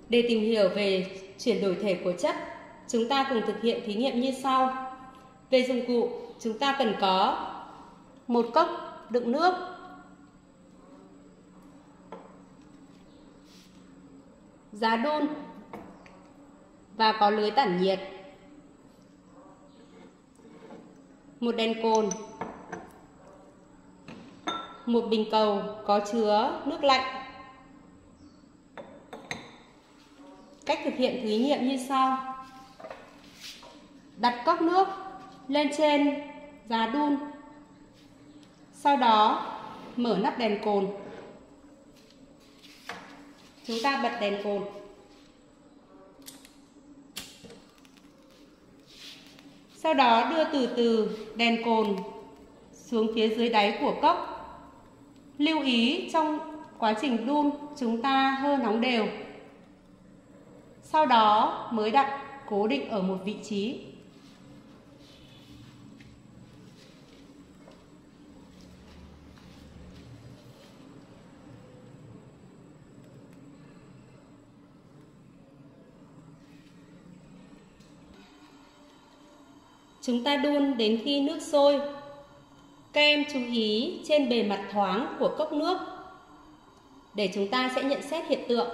Để tìm hiểu về chuyển đổi thể của chất, chúng ta cùng thực hiện thí nghiệm như sau. Về dụng cụ, chúng ta cần có một cốc đựng nước, giá đun và có lưới tản nhiệt, một đèn cồn, một bình cầu có chứa nước lạnh. Cách thực hiện thí nghiệm như sau. Đặt cốc nước lên trên giá đun, sau đó mở nắp đèn cồn. Chúng ta bật đèn cồn. Sau đó đưa từ từ đèn cồn xuống phía dưới đáy của cốc. Lưu ý trong quá trình đun chúng ta hơ nóng đều. Sau đó mới đặt cố định ở một vị trí. Chúng ta đun đến khi nước sôi. Các em chú ý trên bề mặt thoáng của cốc nước để chúng ta sẽ nhận xét hiện tượng.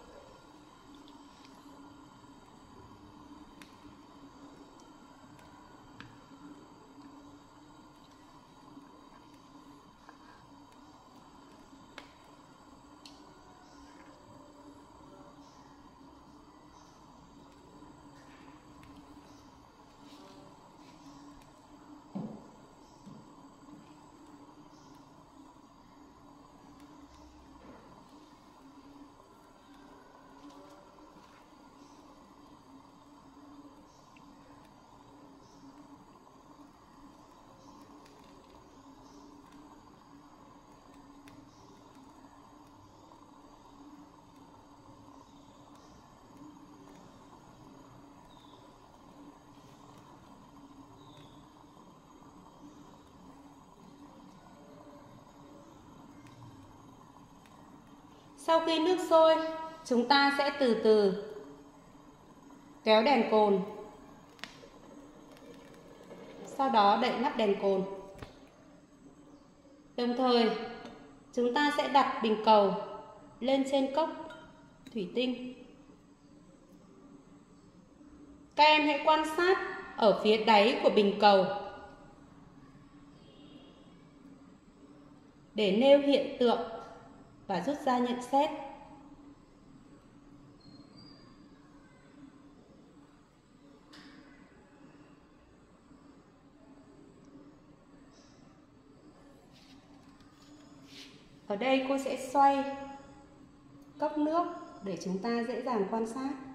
Sau khi nước sôi, chúng ta sẽ từ từ kéo đèn cồn. Sau đó đậy nắp đèn cồn. Đồng thời, chúng ta sẽ đặt bình cầu lên trên cốc thủy tinh. Các em hãy quan sát ở phía đáy của bình cầu để nêu hiện tượng và rút ra nhận xét. Ở đây cô sẽ xoay cốc nước để chúng ta dễ dàng quan sát.